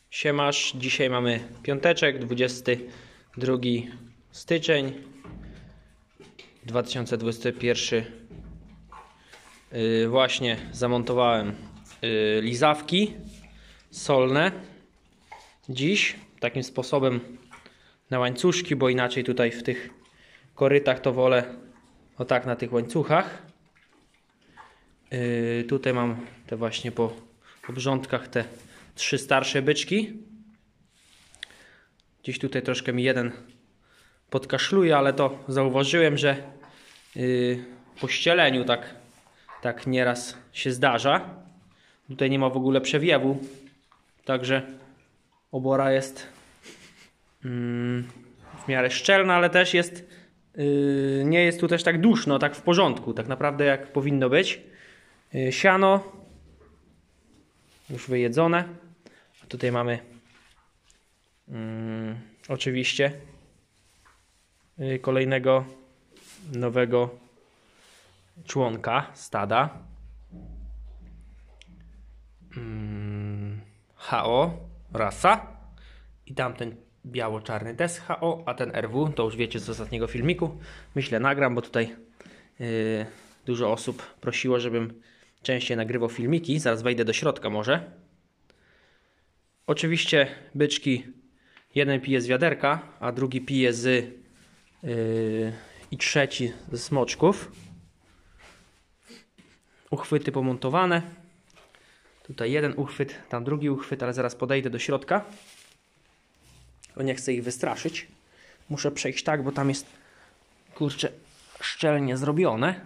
Siemasz, dzisiaj mamy piąteczek, 22 styczeń 2021. Właśnie zamontowałem lizawki solne dziś takim sposobem na łańcuszki, bo inaczej tutaj w tych korytach to wolę o tak na tych łańcuchach. Tutaj mam te właśnie po obrządkach te 3 starsze byczki. Gdzieś tutaj troszkę mi jeden podkaszluje, ale to zauważyłem, że po ścieleniu tak nieraz się zdarza. Tutaj nie ma w ogóle przewiewu, także obora jest w miarę szczelna, ale też jest nie jest tu też tak duszno, tak w porządku, tak naprawdę jak powinno być. Siano już wyjedzone. A tutaj mamy oczywiście kolejnego nowego członka stada. HO rasa i tamten biało-czarny też HO, a ten RW to już wiecie z ostatniego filmiku. Myślę nagram, bo tutaj dużo osób prosiło, żebym częściej nagrywał filmiki. Zaraz wejdę do środka może. Oczywiście byczki, jeden pije z wiaderka, a drugi pije z i trzeci ze smoczków. Uchwyty pomontowane. Tutaj jeden uchwyt, tam drugi uchwyt, ale zaraz podejdę do środka. Bo nie chcę ich wystraszyć. Muszę przejść tak, bo tam jest, kurczę, szczelnie zrobione.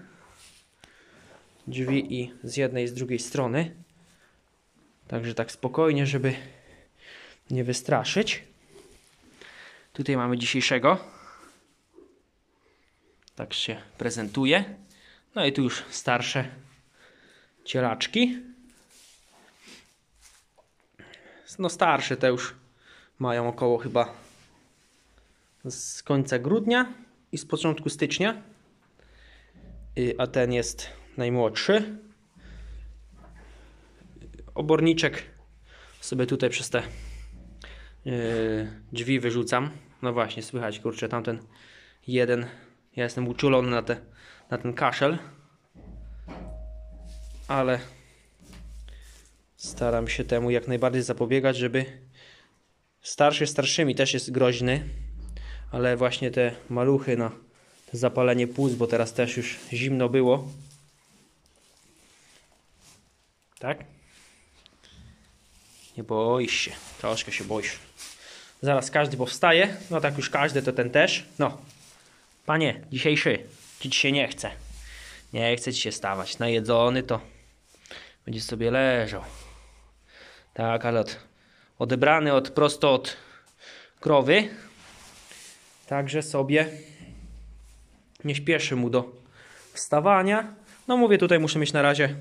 Drzwi i z jednej i z drugiej strony. Także tak spokojnie, żeby nie wystraszyć. Tutaj mamy dzisiejszego. Tak się prezentuje. No i tu już starsze cielaczki. No starsze te już mają około chyba z końca grudnia i z początku stycznia. A ten jest najmłodszy. Oborniczek sobie tutaj przez te drzwi wyrzucam. No właśnie, słychać, kurczę, tamten jeden. Ja jestem uczulony na ten kaszel. Ale staram się temu jak najbardziej zapobiegać, żeby starszy starszymi też jest groźny. Ale właśnie te maluchy na zapalenie płuc, bo teraz też już zimno było. Tak? Nie boisz się. Troszkę się boisz. Zaraz każdy powstaje. No tak już każdy, to ten też. No. Panie, dzisiejszy. Ci się nie chce. Nie chce ci się stawać. Najedzony to będzie sobie leżał. Tak, ale odebrany prosto od krowy. Także sobie nie śpieszy mu do wstawania. No mówię, tutaj muszę mieć na razie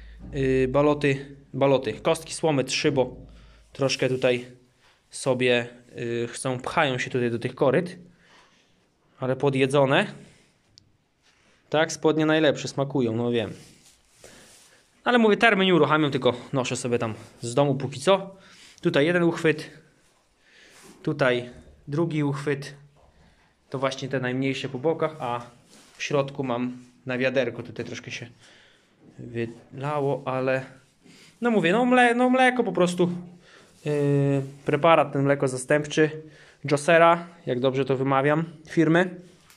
baloty, kostki słomy 3, bo troszkę tutaj sobie pchają się tutaj do tych koryt, ale podjedzone. Tak, spodnie najlepsze smakują, no wiem. Ale mówię, termy nie uruchamiam, tylko noszę sobie tam z domu póki co. Tutaj jeden uchwyt, tutaj drugi uchwyt, to właśnie te najmniejsze po bokach, a w środku mam na wiaderko. Tutaj troszkę się wylało, ale no mówię, no mleko po prostu. Preparat, ten mleko zastępczy Josera, jak dobrze to wymawiam, firmy.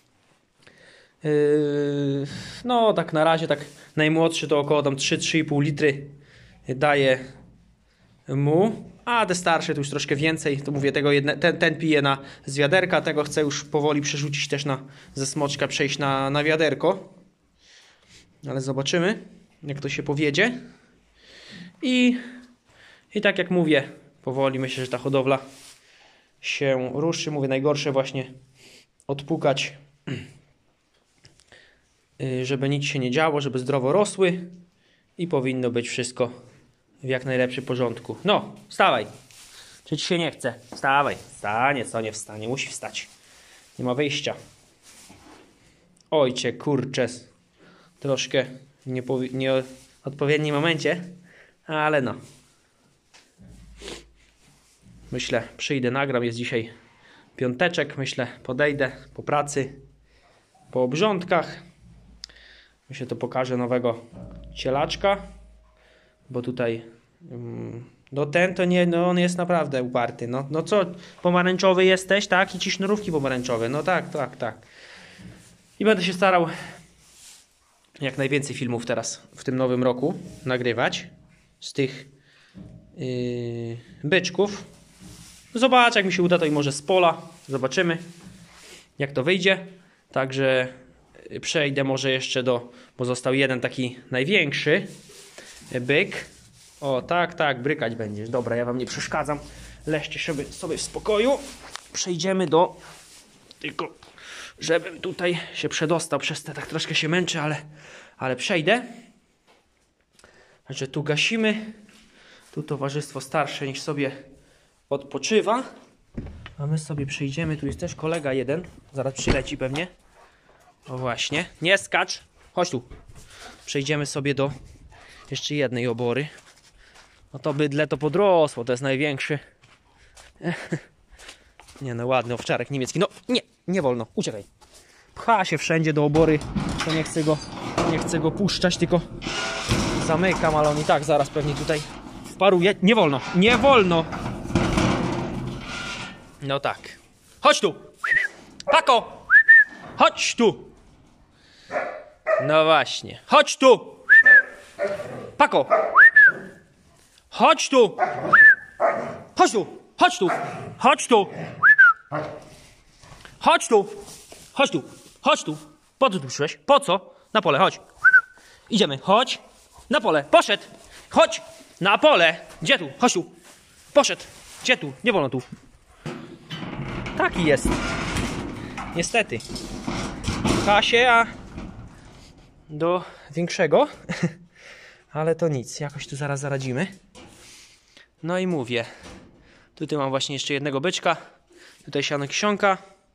No tak na razie, tak najmłodszy to około tam 3-3,5 litry daje mu, a te starsze to już troszkę więcej. To mówię, ten pije z wiaderka, tego chcę już powoli przerzucić też ze smoczka, przejść na wiaderko. Ale zobaczymy, jak to się powiedzie. I tak jak mówię, powoli myślę, że ta hodowla się ruszy. Mówię, najgorsze właśnie odpukać, żeby nic się nie działo, żeby zdrowo rosły i powinno być wszystko w jak najlepszym porządku. No, wstawaj. Czy ci się nie chce? Wstawaj. Wstanie, co nie wstanie. Musi wstać. Nie ma wyjścia. Ojcze, kurczę. Troszkę w nieodpowiednim momencie, ale no. myślę, przyjdę, nagram, jest dzisiaj piąteczek, myślę, podejdę po pracy, po obrządkach. Myślę, to pokażę nowego cielaczka, bo tutaj no ten to nie, no on jest naprawdę uparty. No co, pomarańczowy jesteś, tak? I ci sznurówki pomarańczowe, no tak. I będę się starał jak najwięcej filmów teraz w tym nowym roku nagrywać z tych byczków. Zobaczę, jak mi się uda, to i może z pola. Zobaczymy, jak to wyjdzie. Także przejdę może jeszcze bo został jeden taki największy byk. O, tak, brykać będziesz. Dobra, ja wam nie przeszkadzam. Leżcie sobie w spokoju. Przejdziemy tylko żebym tutaj się przedostał przez te, tak troszkę się męczę, ale przejdę. Także tu gasimy. Tu towarzystwo starsze niech sobie odpoczywa. A my sobie przejdziemy. Tu jest też kolega jeden. Zaraz przyleci pewnie. O właśnie. Nie skacz. Chodź tu. Przejdziemy sobie do jeszcze jednej obory. No to bydle to podrosło. To jest największy. Nie no, ładny owczarek niemiecki. No nie wolno. Uciekaj. Pcha się wszędzie do obory. To nie chcę go puszczać, tylko zamykam, ale on i tak zaraz pewnie tutaj wparuje. Nie wolno. Nie wolno. No tak. Chodź tu. Pako. Chodź tu. No właśnie. Chodź tu. Pako. Chodź tu. Chodź tu. Chodź tu. Chodź tu. Chodź tu. Chodź tu. Chodź tu. Po co tu przyszłeś? Po co? Na pole, chodź. Idziemy. Chodź. Na pole. Poszedł. Chodź. Na pole. Gdzie tu? Chodź tu. Poszedł. Gdzie tu? Nie wolno tu. Taki jest. Niestety. Pcha się, a do większego. Ale to nic. Jakoś tu zaraz zaradzimy. No i mówię. Tutaj mam właśnie jeszcze jednego byczka. Tutaj siano kiszonka.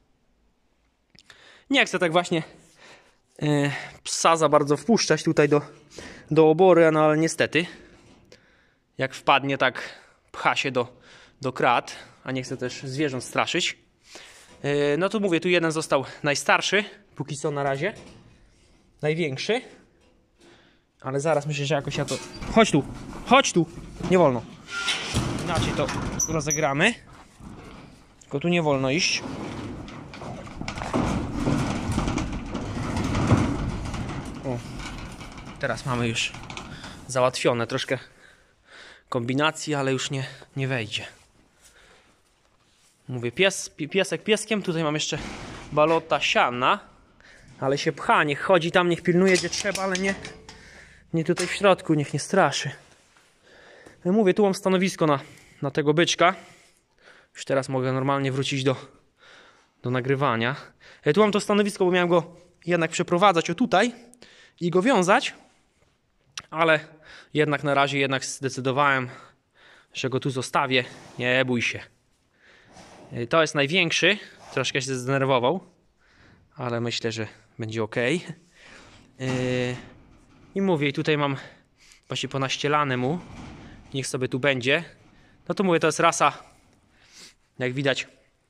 Nie chcę tak właśnie psa za bardzo wpuszczać tutaj do obory, no ale niestety jak wpadnie, tak pcha się do krat, a nie chcę też zwierząt straszyć. No to mówię, tu jeden został najstarszy, póki co na razie. Największy. Ale zaraz myślę, że jakoś ja to... Chodź tu! Chodź tu! Nie wolno. Inaczej to rozegramy. Tylko tu nie wolno iść. O. Teraz mamy już załatwione troszkę kombinacji, ale już nie wejdzie. Mówię, piesek pieskiem. Tutaj mam jeszcze balota siana. Ale się pcha, niech chodzi tam, niech pilnuje gdzie trzeba, ale nie tutaj w środku, niech nie straszy. Mówię, tu mam stanowisko na tego byczka. Już teraz mogę normalnie wrócić do nagrywania. Tu mam to stanowisko, bo miałem go jednak przeprowadzać o tutaj i go wiązać. Ale jednak na razie zdecydowałem, że go tu zostawię. Nie bój się. To jest największy. Troszkę się zdenerwował. Ale myślę, że będzie ok. I mówię, tutaj mam właśnie ponaścielane mu. Niech sobie tu będzie. No to mówię, to jest rasa, jak widać,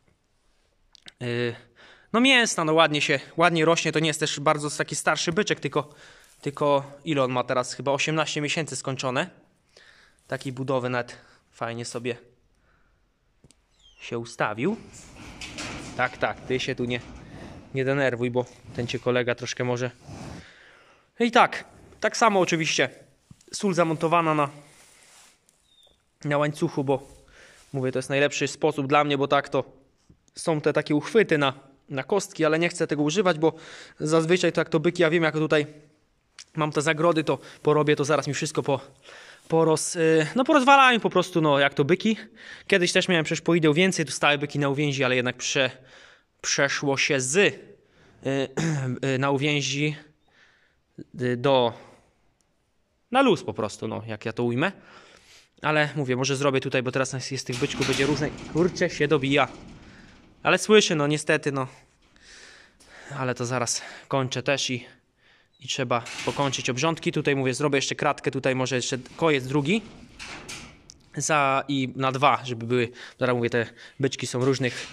no mięsna, no ładnie rośnie. To nie jest też bardzo taki starszy byczek, tylko ile on ma teraz? Chyba 18 miesięcy skończone. Takiej budowy nawet fajnie sobie się ustawił. Tak, ty się tu nie denerwuj, bo ten cię kolega troszkę może... I tak samo oczywiście sól zamontowana na łańcuchu, bo mówię, to jest najlepszy sposób dla mnie, bo tak to są te takie uchwyty na kostki, ale nie chcę tego używać, bo zazwyczaj to jak to byki, ja wiem, jak tutaj mam te zagrody, to porobię, to zaraz mi wszystko porozwalają po prostu, no jak to byki. Kiedyś też miałem przecież poideł więcej, tu stałe byki na uwięzi, ale jednak przeszło się na uwięzi na luz po prostu, no jak ja to ujmę. Ale mówię, może zrobię tutaj, bo teraz jest tych byczków, będzie różne. Kurczę, się dobija. Ale słyszę, no niestety, no. Ale to zaraz kończę też i trzeba pokończyć obrządki. Tutaj mówię, zrobię jeszcze kratkę, tutaj może jeszcze kojec drugi. i na 2, żeby były, zaraz mówię, te byczki są różnych,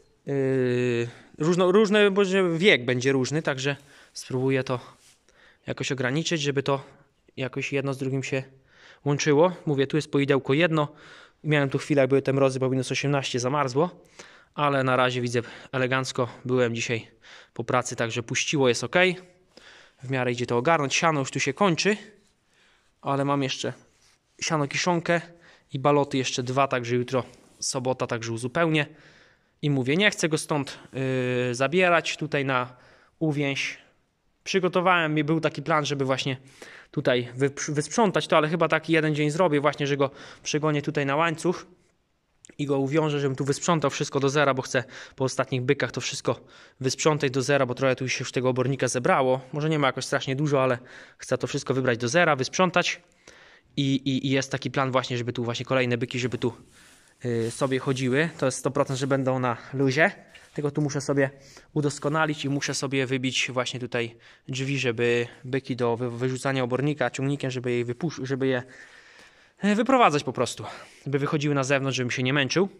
różne, bo wiek będzie różny, także spróbuję to jakoś ograniczyć, żeby to jakoś jedno z drugim się łączyło. Mówię, tu jest poidełko jedno, miałem tu chwilę, jak były te mrozy, bo minus 18 zamarzło, ale na razie widzę elegancko, byłem dzisiaj po pracy, także puściło, jest ok. W miarę idzie to ogarnąć, siano już tu się kończy, ale mam jeszcze siano kiszonkę i baloty jeszcze 2, także jutro sobota, także uzupełnię. I mówię, nie chcę go stąd zabierać tutaj na uwięź. Przygotowałem, był taki plan, żeby właśnie tutaj wysprzątać to, ale chyba taki jeden dzień zrobię właśnie, że go przygonię tutaj na łańcuch i go uwiążę, żebym tu wysprzątał wszystko do zera, bo chcę po ostatnich bykach to wszystko wysprzątać do zera, bo trochę tu się już tego obornika zebrało. Może nie ma jakoś strasznie dużo, ale chcę to wszystko wybrać do zera, wysprzątać i jest taki plan właśnie, żeby tu właśnie kolejne byki, żeby tu sobie chodziły. To jest 100%, że będą na luzie. Tylko tu muszę sobie udoskonalić i muszę sobie wybić właśnie tutaj drzwi, żeby byki do wyrzucania obornika ciągnikiem, żeby je wyprowadzać po prostu. Żeby wychodziły na zewnątrz, żebym się nie męczył.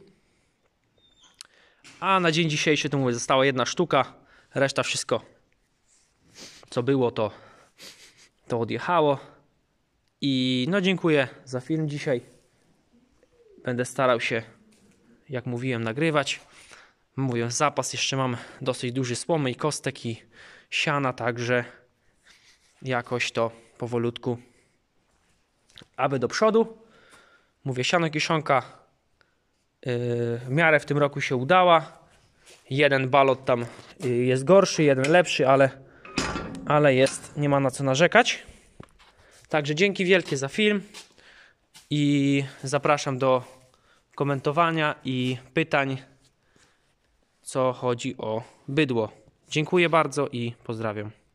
A na dzień dzisiejszy, to mówię, została 1 sztuka. Reszta wszystko, co było, to odjechało. I no dziękuję za film dzisiaj. Będę starał się, jak mówiłem, nagrywać. Mówię, zapas jeszcze mam dosyć duży słomy i kostek i siana, także jakoś to powolutku, aby do przodu. Mówię, siano kiszonka w miarę w tym roku się udała. Jeden balot tam jest gorszy, jeden lepszy, ale jest, nie ma na co narzekać. Także dzięki wielkie za film i zapraszam do komentowania i pytań, co chodzi o bydło. Dziękuję bardzo i pozdrawiam.